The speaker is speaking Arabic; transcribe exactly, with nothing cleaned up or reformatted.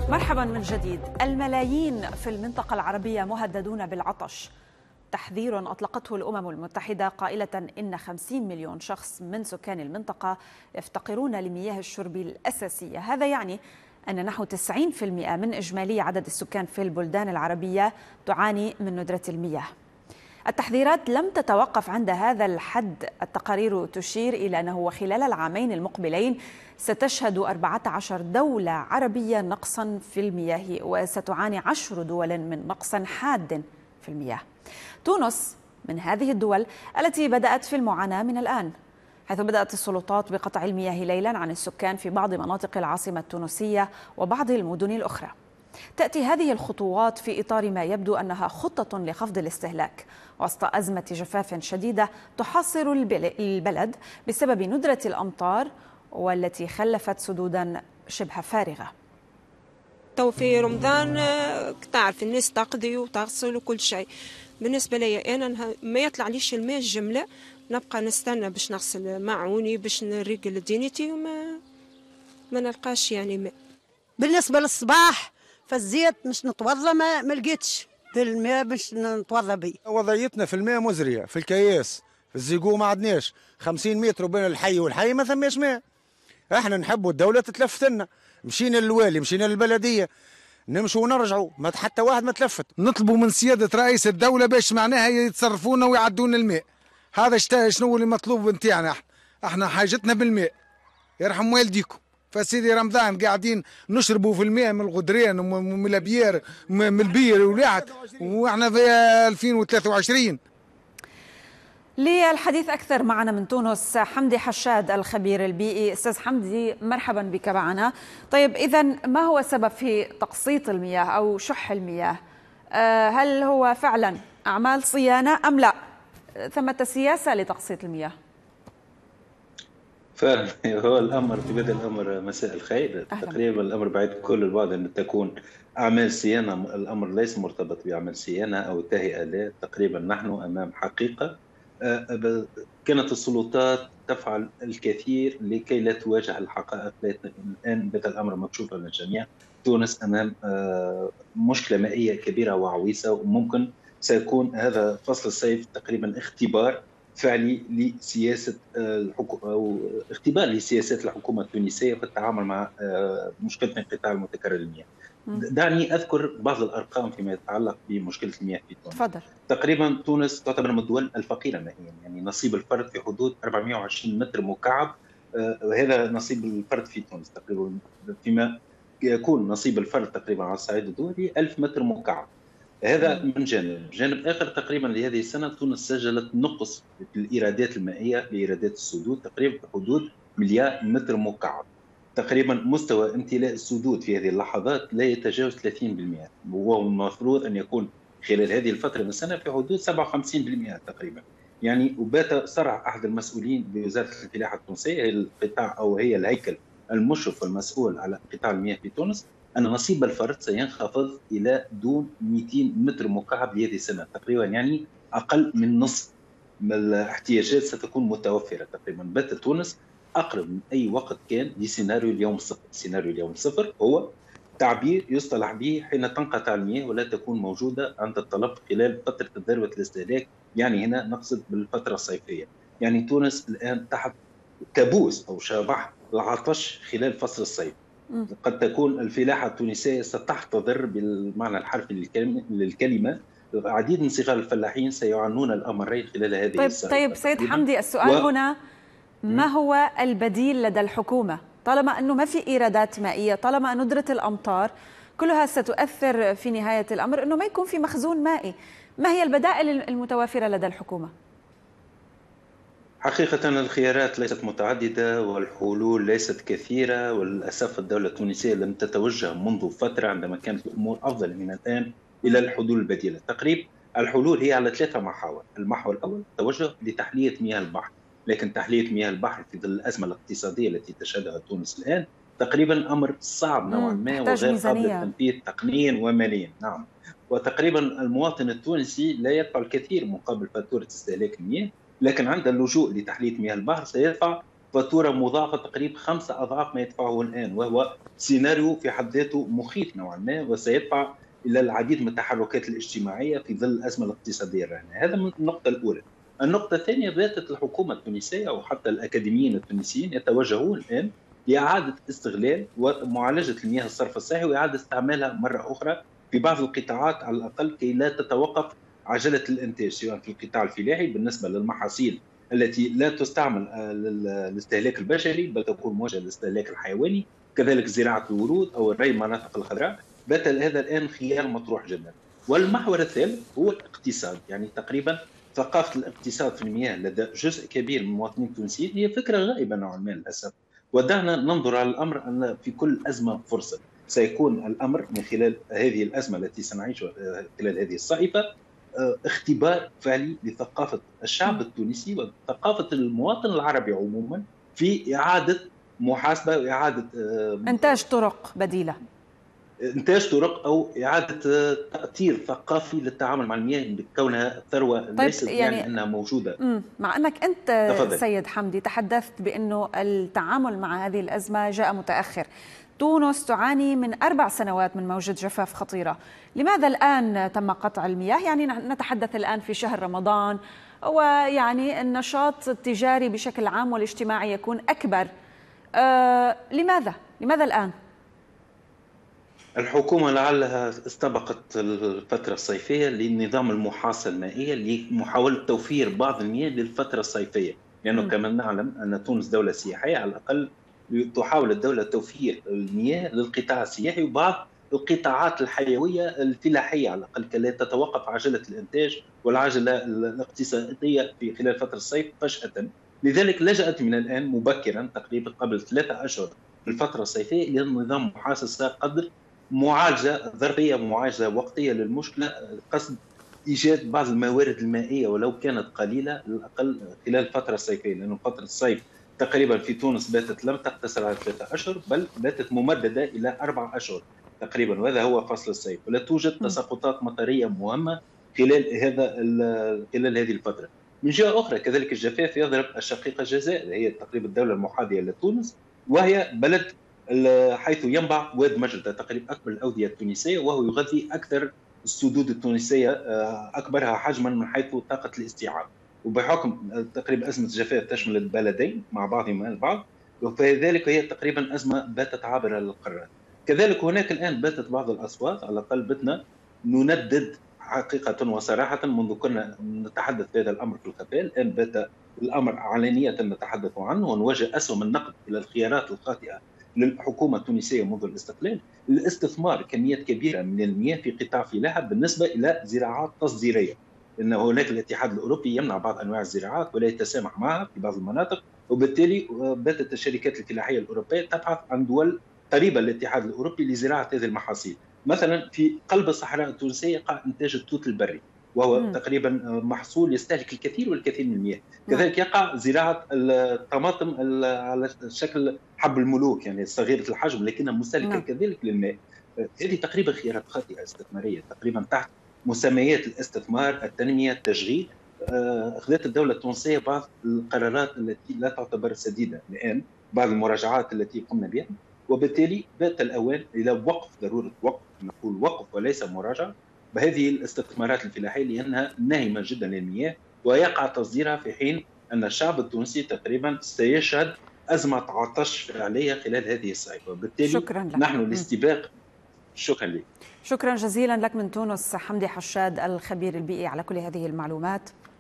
مرحبا من جديد. الملايين في المنطقة العربية مهددون بالعطش. تحذير أطلقته الأمم المتحدة قائلة إن خمسين مليون شخص من سكان المنطقة يفتقرون لمياه الشرب الأساسية. هذا يعني أن نحو تسعين بالمئة من إجمالي عدد السكان في البلدان العربية تعاني من ندرة المياه. التحذيرات لم تتوقف عند هذا الحد. التقارير تشير إلى أنه خلال العامين المقبلين ستشهد أربعة عشر دولة عربية نقصا في المياه، وستعاني عشر دول من نقص حاد في المياه. تونس من هذه الدول التي بدأت في المعاناة من الآن، حيث بدأت السلطات بقطع المياه ليلا عن السكان في بعض مناطق العاصمة التونسية وبعض المدن الأخرى. تأتي هذه الخطوات في إطار ما يبدو أنها خطة لخفض الاستهلاك وسط أزمة جفاف شديدة تحاصر البلد بسبب ندرة الأمطار والتي خلفت سدودا شبه فارغة. تو في رمضان تعرف الناس تقضي وتغسل وكل شيء. بالنسبة لي أنا ما يطلع ليش الماء الجملة، نبقى نستنى باش نغسل معوني باش نريقل دينيتي وما ما نلقاش يعني ماء. بالنسبة للصباح فالزيت مش نتوضى ما, ما لقيتش في الماء باش نتوضى بيه. وضعيتنا في الماء مزرية، في الكياس في الزيقو ما عدناش خمسين متر بين الحي والحي ما ثماش ماء. احنا نحبوا الدولة تتلفت لنا، مشينا للوالي مشينا للبلدية نمشوا ونرجعوا ما حتى واحد ما تلفت. نطلبوا من سيادة رئيس الدولة باش معناها يتصرفونا ويعدون الماء. هذا شنو اللي مطلوب نتاعنا احنا احنا حاجتنا بالماء. يرحم والديكم فسيدي رمضان قاعدين نشربوا في الماء من الغدران ومن الابيار من البير ولعت واحنا في ألفين وثلاثة وعشرين. للحديث أكثر معنا من تونس حمدي حشاد الخبير البيئي. أستاذ حمدي مرحبا بك معنا. طيب إذا ما هو السبب في تقسيط المياه أو شح المياه؟ هل هو فعلا أعمال صيانة أم لا ثمة سياسة لتقسيط المياه؟ فعلا هو الامر في بدء الامر مساء الخير. أهلا. تقريبا الامر بعيد كل البعد ان تكون اعمال صيانه، الامر ليس مرتبط باعمال صيانه او تهيئه، لا، تقريبا نحن امام حقيقه. كانت السلطات تفعل الكثير لكي لا تواجه الحقائق. الان بدا الامر مكشوفا للجميع. تونس امام مشكله مائيه كبيره وعويصه، وممكن سيكون هذا فصل الصيف تقريبا اختبار فعلي لسياسه الحكومه او اختبار لسياسات الحكومه التونسيه في التعامل مع مشكله انقطاع المتكرر للمياه. دعني اذكر بعض الارقام فيما يتعلق بمشكله المياه في تونس. تفضل. تقريبا تونس تعتبر من الدول الفقيره مائيا، يعني نصيب الفرد في حدود أربعمئة وعشرين متر مكعب، وهذا نصيب الفرد في تونس تقريبا، فيما يكون نصيب الفرد تقريبا على الصعيد الدولي ألف متر مكعب. هذا من جانب. جانب آخر تقريبا لهذه السنة تونس سجلت نقص في الإيرادات المائية لإيرادات السدود تقريبا في حدود مليار متر مكعب. تقريبا مستوى امتلاء السدود في هذه اللحظات لا يتجاوز ثلاثين بالمئة، وهو المفروض أن يكون خلال هذه الفترة من السنة في حدود سبعة وخمسين بالمئة تقريبا. يعني وبات صرح أحد المسؤولين بوزارة الفلاحة التونسية، هي القطاع أو هي الهيكل المشرف والمسؤول على قطاع المياه في تونس، أن نصيب الفرد سينخفض إلى دون مئتين متر مكعب لهذه السنة تقريبا، يعني أقل من نصف من الاحتياجات ستكون متوفرة تقريبا. بات تونس أقرب من أي وقت كان لسيناريو اليوم الصفر. سيناريو اليوم الصفر هو تعبير يصطلح به حين تنقطع المياه ولا تكون موجودة عند الطلب خلال فترة ذروة الاستهلاك، يعني هنا نقصد بالفترة الصيفية. يعني تونس الآن تحت كابوس أو شبح العطش خلال فصل الصيف. قد تكون الفلاحة التونسية ستحتضر بالمعنى الحرفي للكلمة. العديد من صغار الفلاحين سيعانون الأمرين خلال هذه طيب السنة. طيب سيد حمدي، السؤال و... هنا ما هو البديل لدى الحكومة؟ طالما أنه ما في إيرادات مائية، طالما ندرة الأمطار كلها ستؤثر في نهاية الأمر أنه ما يكون في مخزون مائي، ما هي البدائل المتوافرة لدى الحكومة؟ حقيقة الخيارات ليست متعددة والحلول ليست كثيرة، وللأسف الدولة التونسية لم تتوجه منذ فترة عندما كانت الأمور أفضل من الآن إلى الحلول البديلة. تقريبا الحلول هي على ثلاثة محاور. المحور الأول توجه لتحلية مياه البحر، لكن تحلية مياه البحر في ظل الأزمة الاقتصادية التي تشهدها تونس الآن تقريبا أمر صعب نوعا ما وغير قابل للتنفيذ تقنيا وماليا. نعم، وتقريبا المواطن التونسي لا يدفع الكثير مقابل فاتورة استهلاك المياه، لكن عند اللجوء لتحلية مياه البحر سيدفع فاتوره مضاعفه تقريبا خمسه اضعاف ما يدفعه الان، وهو سيناريو في حد ذاته مخيف نوعا ما، وسيدفع الى العديد من التحركات الاجتماعيه في ظل الازمه الاقتصاديه الراهنه. هذا من النقطه الاولى. النقطه الثانيه، باتت الحكومه التونسيه او حتى الاكاديميين التونسيين يتوجهون الان لاعاده استغلال ومعالجه المياه الصرف الصحي واعاده استعمالها مره اخرى في بعض القطاعات على الاقل كي لا تتوقف عجله الانتاج، سواء في القطاع الفلاحي بالنسبه للمحاصيل التي لا تستعمل للاستهلاك البشري بل تكون موجهه للاستهلاك الحيواني، كذلك زراعه الورود او الري المناطق الخضراء. بات هذا الان خيار مطروح جدا. والمحور الثالث هو الاقتصاد، يعني تقريبا ثقافه الاقتصاد في المياه لدى جزء كبير من المواطنين التونسيين هي فكره غائبه نوعا ما للاسف. ودعنا ننظر على الامر ان في كل ازمه فرصه. سيكون الامر من خلال هذه الازمه التي سنعيشها خلال هذه الصيفه اختبار فعلي لثقافه الشعب التونسي وثقافه المواطن العربي عموما في اعاده محاسبه واعاده انتاج طرق بديله، انتاج طرق او اعاده تاطير ثقافي للتعامل مع المياه بكونها ثروه. طيب ليست يعني, يعني انها موجوده. مع انك انت تفضل. سيد حمدي تحدثت بانه التعامل مع هذه الازمه جاء متاخر. تونس تعاني من أربع سنوات من موجة جفاف خطيرة، لماذا الآن تم قطع المياه؟ يعني نتحدث الآن في شهر رمضان، ويعني النشاط التجاري بشكل عام والاجتماعي يكون أكبر. آه لماذا؟ لماذا الآن؟ الحكومة لعلها استبقت الفترة الصيفية لنظام المحاصة المائية لمحاولة توفير بعض المياه للفترة الصيفية، لأنه يعني كما نعلم أن تونس دولة سياحية، على الأقل تحاول الدولة توفير المياه للقطاع السياحي وبعض القطاعات الحيوية الفلاحية على الأقل كي لا تتوقف عجلة الإنتاج والعجلة الاقتصادية في خلال فترة الصيف فجأة. لذلك لجأت من الآن مبكرا تقريبا قبل ثلاثة أشهر في الفترة الصيفية إلى نظام محاصصة قدر معالجة ظرفية معالجة وقتية للمشكلة، قصد إيجاد بعض الموارد المائية ولو كانت قليلة على الأقل خلال الفترة الصيفية، لأنه فترة الصيف تقريبا في تونس باتت لم تقتصر على ثلاثة أشهر بل باتت ممددة إلى أربع أشهر تقريبا، وهذا هو فصل الصيف، ولا توجد تساقطات مطرية مهمة خلال هذا خلال هذه الفترة. من جهة أخرى كذلك الجفاف يضرب الشقيقة الجزائر، هي تقريبا الدولة المحاذية لتونس، وهي بلد حيث ينبع واد مجردة تقريبا أكبر الأودية التونسية، وهو يغذي أكثر السدود التونسية أكبرها حجما من حيث طاقة الاستيعاب، وبحكم تقريبا أزمة جفاف تشمل البلدين مع بعضهما البعض، فلذلك هي تقريبا أزمة باتت عابرة للقارات. كذلك هناك الآن باتت بعض الأصوات على الأقل بتنا نندد حقيقة وصراحة منذ كنا نتحدث في هذا الأمر في الخفاء، الآن بات الأمر علانية نتحدث عنه ونواجه أسهم النقد إلى الخيارات الخاطئة للحكومة التونسية منذ الاستقلال، الاستثمار كميات كبيرة من المياه في قطاع فلاحة بالنسبة إلى زراعات تصديرية، لأن هناك الاتحاد الأوروبي يمنع بعض أنواع الزراعات ولا يتسامح معها في بعض المناطق، وبالتالي باتت الشركات الفلاحية الأوروبية تبحث عن دول قريبة للاتحاد الأوروبي لزراعة هذه المحاصيل. مثلا في قلب الصحراء التونسية يقع إنتاج التوت البري، وهو م. تقريبا محصول يستهلك الكثير والكثير من المياه. كذلك يقع زراعة الطماطم على شكل حب الملوك، يعني صغيرة الحجم لكنها مستهلكة كذلك للماء. هذه تقريبا خيارات خاطئة استثمارية تقريبا تحت مسميات الاستثمار، التنمية، التشغيل. أخذت الدولة التونسية بعض القرارات التي لا تعتبر سديدة الآن، بعض المراجعات التي قمنا بها، وبالتالي بات الأوان إلى وقف، ضرورة وقف، نقول وقف وليس مراجعة بهذه الاستثمارات الفلاحية لأنها ناهمة جدا للمياه ويقع تصديرها في حين أن الشعب التونسي تقريبا سيشهد أزمة عطش فعلية خلال هذه الصيف، وبالتالي شكرا لك. نحن الاستباق. شكرا لك. شكرا جزيلا لك من تونس حمدي حشاد الخبير البيئي على كل هذه المعلومات.